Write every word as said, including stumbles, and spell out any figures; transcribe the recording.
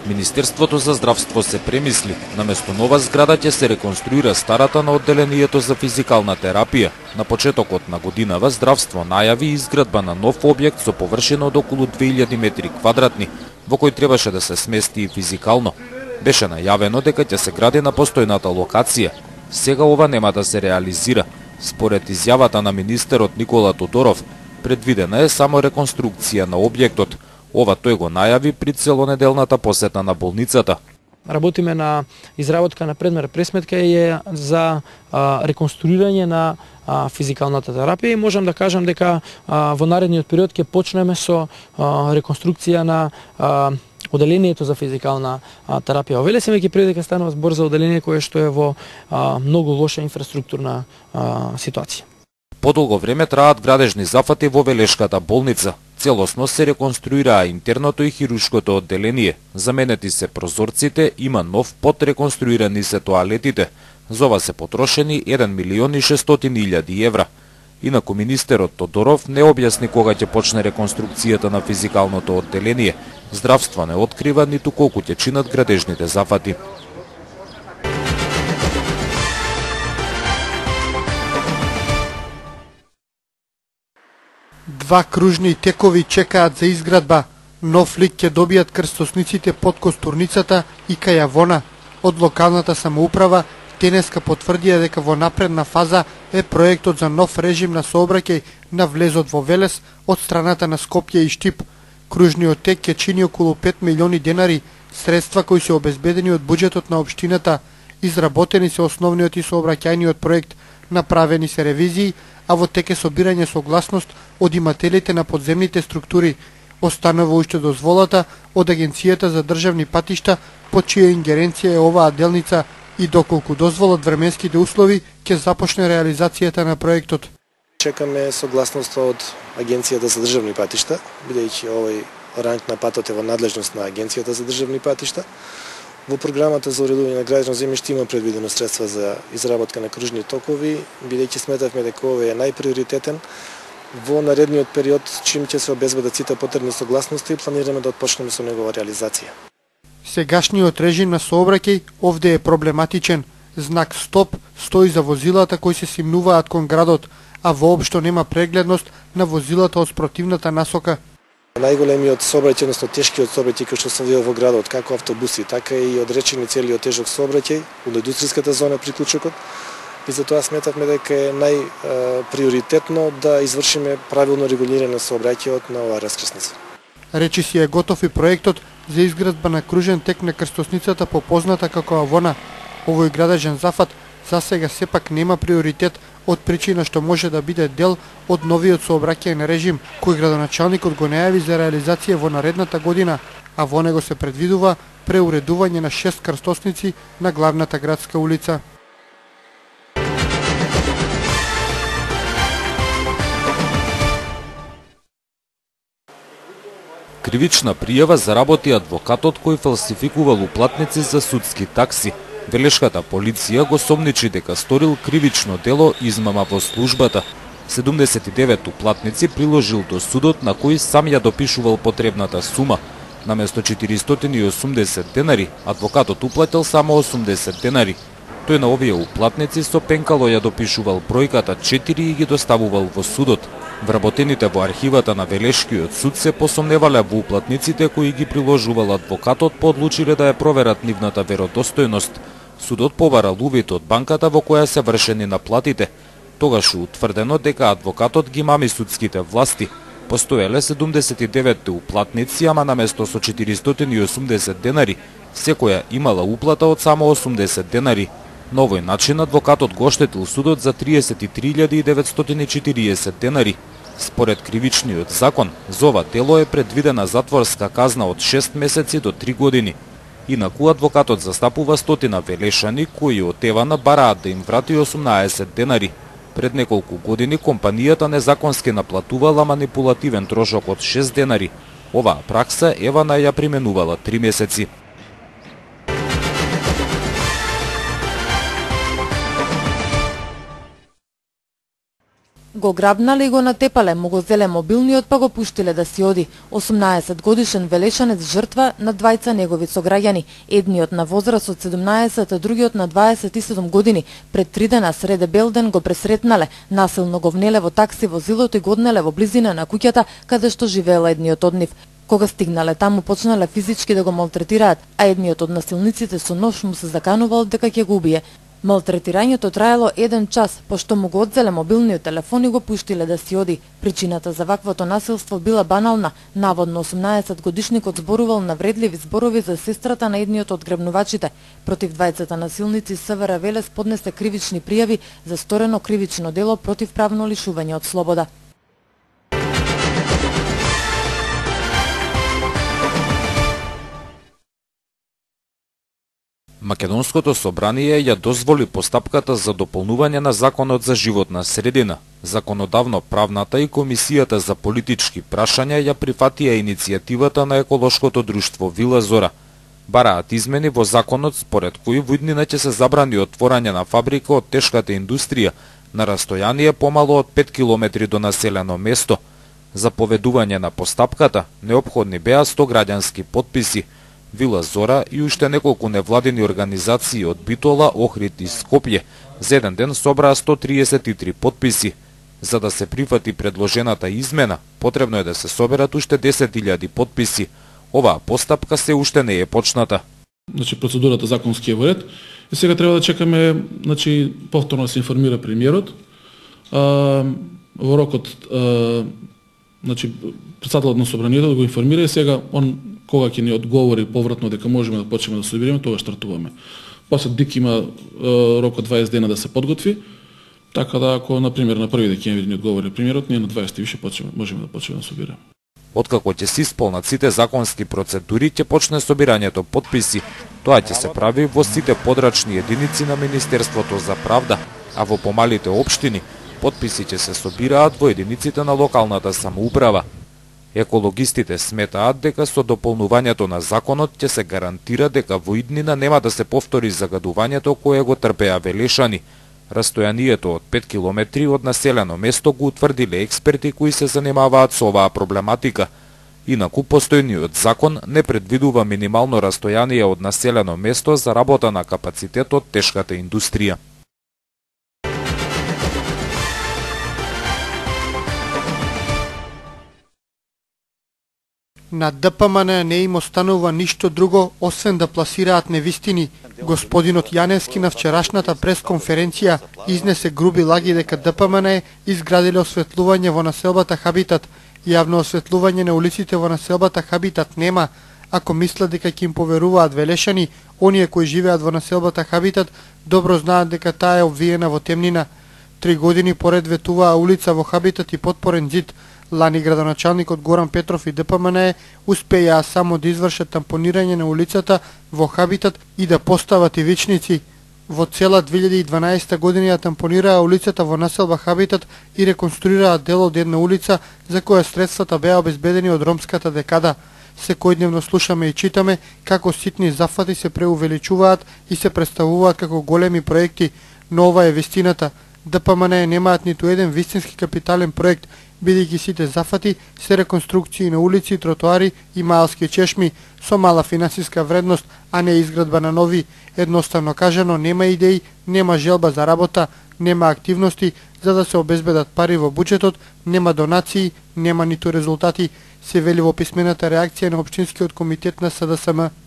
Министерството за здравство се премисли, наместо нова зграда ќе се реконструира старата на одделението за физикална терапија. На почетокот на годинава здравство најави изградба на нов објект со површина од околу две илјади метри квадратни, во кој требаше да се смести и физикално. Беше најавено дека ќе се гради на постојната локација. Сега ова нема да се реализира. Според изјавата на министерот Никола Тодоров, предвидена е само реконструкција на објектот. Ова тој го најави при целонеделната посета на болницата. Работиме на изработка на предмер пресметка е за а, реконструирање на а, физикалната терапија и можам да кажам дека а, во наредниот период ќе почнеме со а, реконструкција на а, одделението за физикална а, терапија. Овеле се веќе пред дека станува збор за одделение кое што е во а, многу лоша инфраструктурна а, ситуација. Подолго време траат градежни зафати во Велешката болница. Целосно се реконструираа интерното и хируршкото одделение. Заменети се прозорците, има нов пот, реконструирани се тоалетите. За ова се потрошени еден милион и шестстотини илјади евра. Инаку министерот Тодоров не објасни кога ќе почне реконструкцијата на физикалното одделение. Здравство не открива ниту колку ќе чинат градежните зафати. Два кружни текови чекаат за изградба. Нов лик ќе добијат крстосниците под костурницата и кајавона. Од локалната самоуправа денеска потврдија дека во напредна фаза е проектот за нов режим на сообраќај на влезот во Велес од страната на Скопје и Штип. Кружниот тек ќе чини околу пет милиони денари, средства кои се обезбедени од буџетот на општината. Изработени се основниот и сообраќајниот проект, направени се ревизии, а во тек е собирање согласност од имателите на подземните структури. Останува уште дозволата од Агенцијата за државни патишта, под чија ингеренција е оваа делница и доколку дозволат временските услови, ќе започне реализацијата на проектот. Чекаме согласност од Агенцијата за државни патишта, бидејќи овој ранг на патот е во надлежност на Агенцијата за државни патишта. Во програмата за уредување на градежно земјиште има предвидено средства за изработка на кружни токови, бидејќи сметавме дека овој е најприоритетен. Во наредниот период, чим ќе се обезбедат сите потребни согласности, планираме да отпочнеме со негова реализација. Сегашниот режим на сообраќај овде е проблематичен. Знак стоп стои за возилата кои се симнуваат кон градот, а воопшто нема прегледност на возилата од спротивната насока. Најголемиот сообраќај, односно тешкиот сообраќај кој што се одвива во градот, како автобуси, така и одречени целиот тежок сообраќај во индустријската зона приклучокот. И затоа сметавме дека е најприоритетно да извршиме правилно регулирање на сообраќајот на оваа раскрсница. Речиси е готов и проектот за изградба на кружен тек на крстосницата попозната како Авона. Овој градежен зафат засега сепак нема приоритет од причина што може да биде дел од новиот сообраќајен режим, кој градоначалникот го најави за реализација во наредната година, а во него се предвидува преуредување на шест крстосници на главната градска улица. Кривична пријава заработи адвокатот кој фалсификувал уплатници за судски такси. Велешката полиција го сомничи дека сторил кривично дело измама во службата. седумдесет и девет уплатници приложил до судот на кој сам ја допишувал потребната сума. Наместо четиристотини и осумдесет денари, адвокатот уплатил само осумдесет денари. Тој на овие уплатници со пенкало ја допишувал бројката четири и ги доставувал во судот. Вработените во архивата на Велешкиот суд се посомневале во уплатниците кои ги приложувал адвокатот, подлучиле да ја проверат нивната веродостојност. Судот побарал увид од банката во која се вршени наплатите. Тогаш утврдено дека адвокатот ги мами судските власти. Постоеле седумдесет и девет уплатници, ама наместо со четиристотини и осумдесет денари, секоја имала уплата од само осумдесет денари. На овој начин адвокатот го оштетил судот за триесет и три илјади деветстотини и четириесет денари. Според кривичниот закон, за ова дело е предвидена затворска казна од шест месеци до три години. Инаку адвокатот застапува стотина велешани кои од Евана бараат да им врати осумнаесет денари. Пред неколку години компанијата незаконски наплатувала манипулативен трошок од шест денари. Оваа пракса Евана ја применувала три месеци. Го грабнале и го натепале, му го зеле мобилниот па го пуштиле да си оди. осумнаесет годишен велешанец жртва на двајца негови сограѓани, едниот на возраст од седумнаесет, а другиот на дваесет и седум години. Пред три дена среде Белден го пресретнале, насилно го внеле во такси возилото и го однеле во близина на куќата каде што живеела едниот од нив. Кога стигнале таму почнале физички да го малтретираат, а едниот од насилниците со нож му се заканувал дека ќе го убие. Малтретирањето траело еден час, пошто му го одзеле мобилниот телефон и го пуштиле да си оди. Причината за ваквото насилство била банална. Наводно осумнаесет годишникот зборувал навредливи зборови за сестрата на едниот од грабнувачите. Против двајцата насилници СВР Велес поднесе кривични пријави за сторено кривично дело против правно лишување од слобода. Македонското собрание ја дозволи постапката за дополнување на Законот за животна средина. Законодавно-правната и Комисијата за политички прашања ја прифатија иницијативата на еколошкото друштво Вила Зора. Бараат измени во законот според кои во иднина ќе се забрани отворање на фабрика од тешката индустрија на растојание помало од пет километри до населено место. За поведување на постапката неопходни беа сто граѓански потписи. Вила Зора и уште неколку невладини организации од Битола, Охрид и Скопје за еден ден собраа сто триесет и три потписи. За да се прифати предложената измена, потребно е да се соберат уште десет илјади потписи. Оваа постапка се уште не е почната. Значи процедурата законски е во ред и сега треба да чекаме, значи повторно да се информира премиерот. А, во рокот а, значи председателот на собранието да го информира и сега он кога ќе ни одговори повратно дека можеме да почнеме да собираме, тогаш стартуваме. После ДИК има е, рок од дваесет дена да се подготви, така да ако на пример на први декември ни одговори премиерот, ние на дваесети више почнеме, можеме да почнеме да собираме. Откако ќе се исполнат сите законски процедури, ќе почне собирањето потписи. Тоа ќе се прави во сите подрачни единици на Министерството за правда, а во помалите општини потписи ќе се собираат во единиците на локалната самоуправа. Екологистите сметаат дека со дополнувањето на законот ќе се гарантира дека во иднина нема да се повтори загадувањето кое го трпеа велешани. Растојанието од пет километри од населено место го утврдиле експерти кои се занимаваат со оваа проблематика. Инаку постојниот закон не предвидува минимално растојание од населено место за работа на капацитет од тешката индустрија. На ДПМН не им останува ништо друго, освен да пласираат невистини. Господинот Јаневски на вчерашната пресконференција изнесе груби лаги дека ДПМН е изградиле осветлување во населбата Хабитат. Јавно осветлување на улиците во населбата Хабитат нема. Ако мислат дека ќе им поверуваат велешани, оние кои живеат во населбата Хабитат добро знаат дека таа е обвиена во темнина. Три години поред ветуваа улица во Хабитат и подпорен зид. Лани градоначалникот Горан Петров и ДПМН успеја само да извршат тампонирање на улицата во Хабитат и да постават ивичници. Во цела две илјади и дванаесета година ја тампонираа улицата во населба Хабитат и реконструираа дел од една улица за која средствата беа обезбедени од ромската декада. Секојдневно слушаме и читаме како ситни зафати се преувеличуваат и се представуваат како големи проекти, но ова е вистината. ДПМН немаат ниту еден вистински капитален проект, бидејќи сите зафати се реконструкции на улици, тротоари и маалски чешми со мала финансиска вредност, а не изградба на нови. Едноставно кажано, нема идеи, нема желба за работа, нема активности за да се обезбедат пари во буџетот, нема донации, нема ниту резултати, се вели во писмената реакција на Општинскиот комитет на СДСМ.